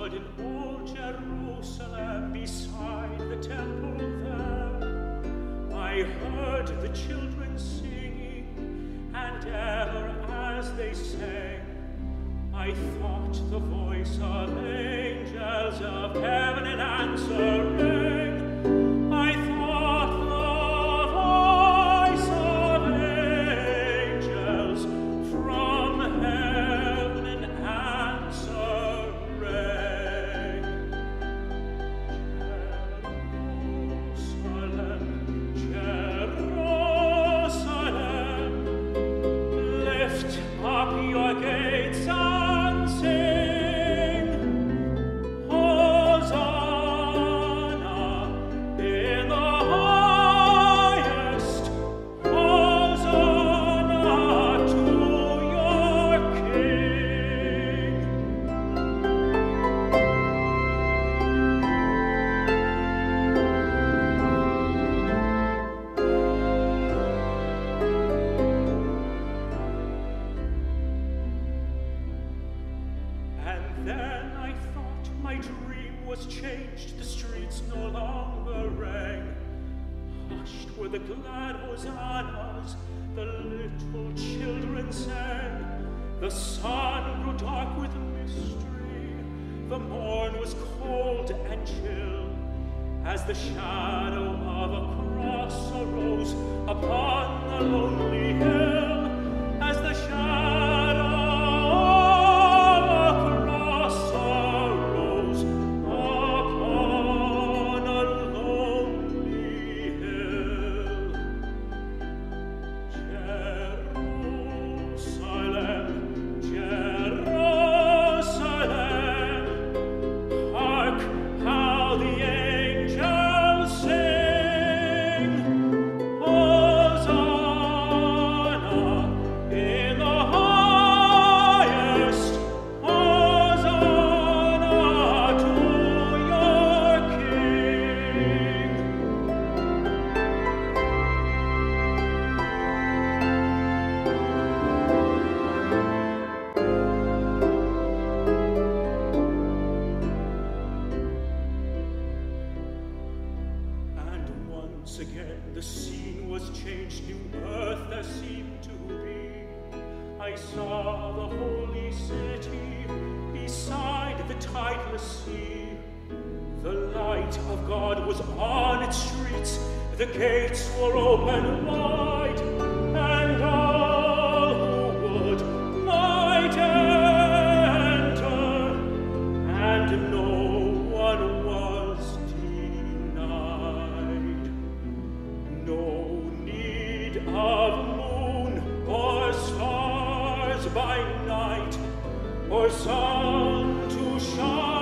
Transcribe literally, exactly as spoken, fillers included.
stood in old Jerusalem beside the temple there. I heard the children singing, and ever as they sang, I thought the voice of angels of heaven in answer rang. I thought the voice of angels from heaven in answer rang. Jerusalem, Jerusalem, lift up your gates and sing, Hosanna in the highest, Hosanna to your King. And then I thought my dream was changed, the streets no longer rang. Hushed were the glad hosannas, the little children sang. The sun grew dark with mystery, the morn was cold and chill, as the shadow of a cross arose upon the lonely hill, as the shadow of a cross arose upon a lonely hill. Jerusalem, Jerusalem, hark how the angels sing, Hosanna in the highest, Hosanna to your King. And once again the scene was changed, new earth there seemed to be. I saw the holy city beside the tideless sea. The light of God was on its streets, the gates were open wide, and all who would might enter, and no one was denied. No need of moon or stars by night, or sun to shine